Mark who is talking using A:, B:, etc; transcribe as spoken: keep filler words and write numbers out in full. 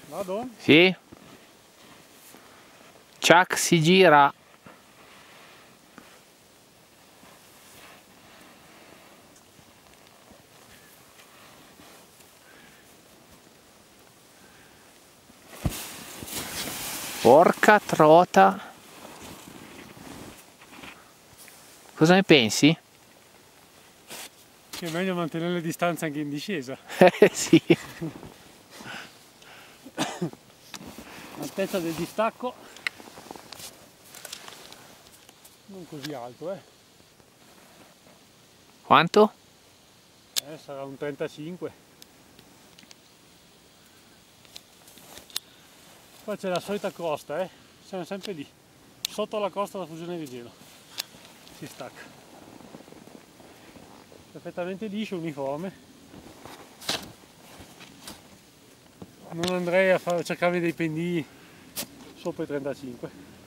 A: Vado?
B: Sì. Chuck si gira. Porca trota. Cosa ne pensi?
A: Che è meglio mantenere le distanze anche in discesa.
B: Eh sì.
A: L'altezza del distacco non così alto, eh.
B: Quanto?
A: Eh, sarà un trentacinque. Qua c'è la solita crosta, eh. Siamo sempre lì. Sotto la crosta della fusione di gelo. Si stacca. Perfettamente liscio, uniforme. Non andrei a far, cercarmi dei pendii sopra i trentacinque.